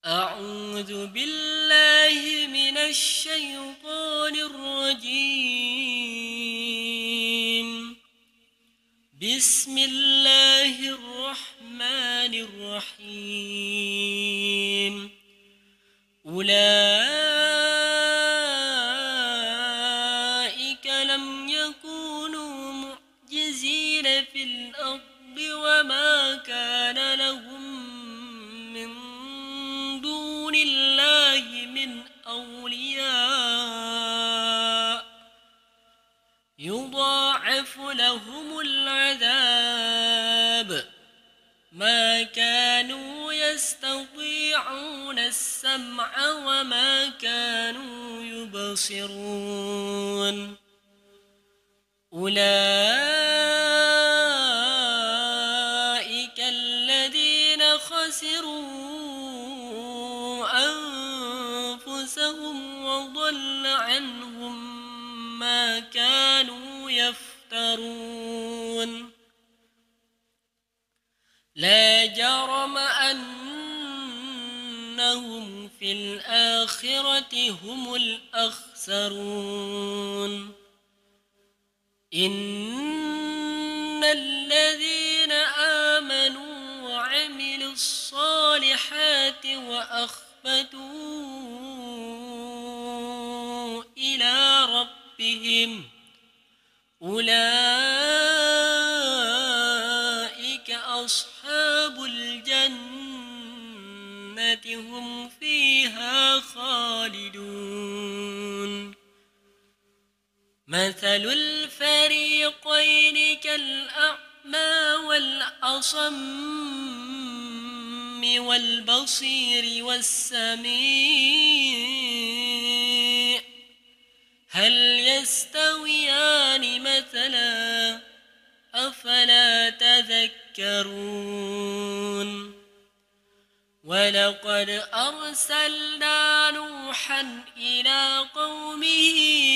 أعوذ بالله من الشيطان الرجيم. بسم الله الرحمن الرحيم. أولئك لم يكونوا معجزين في الأرض وما كان لهم من دون الله من أولياء يضاعف لهم العذاب ما كانوا يستطيعون السمع وما كانوا يبصرون. أولئك الذين خسروا أنفسهم وضل عنهم ما كانوا يفترون. لا جرم أنهم في الآخرة هم الأخسرون. إن الذين آمنوا وعملوا الصالحات وأخبتوا إلى ربهم أولئك أصحاب الجنة هم فيها خالدون. مثل الفريقين كالأعمى والأصم والبصير والسميع هل يستويان مثلا أفلا تذكرون. ولقد أرسلنا نوحا إلى قومه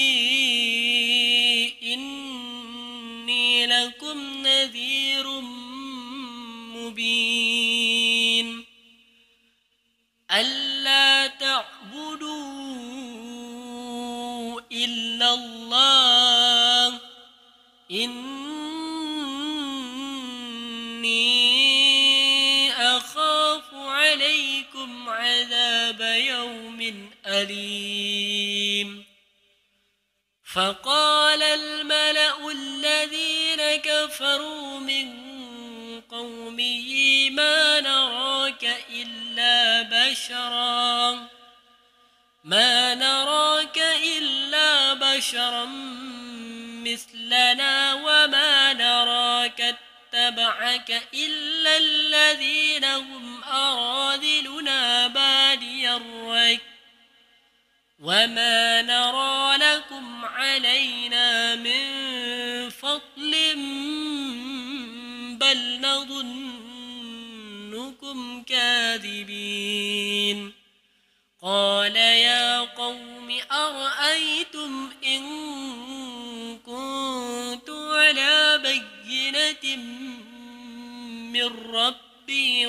إني لكم نذير مبين ألا تعبدوا إلا الله إني أخاف عليكم عذاب يوم أليم. فقال الملأ الذين كفروا من قومه ما نراك إلا بشرا مثلنا وما نراك اتبعك إلا الذين هم أراذلنا بادي الرأي وما نرى لكم علينا من فضل بل نظنكم كاذبين. قال يا قوم أرأيتم إن كنت على بينة من ربي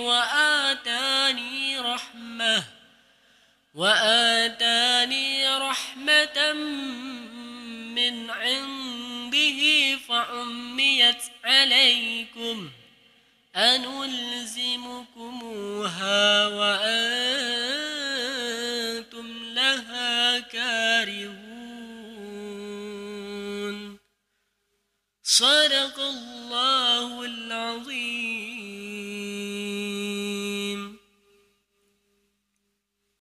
وآتاني رحمة من عنده فعميت عليكم أنلزمكموها وأنتم لها كارهون. صدق الله.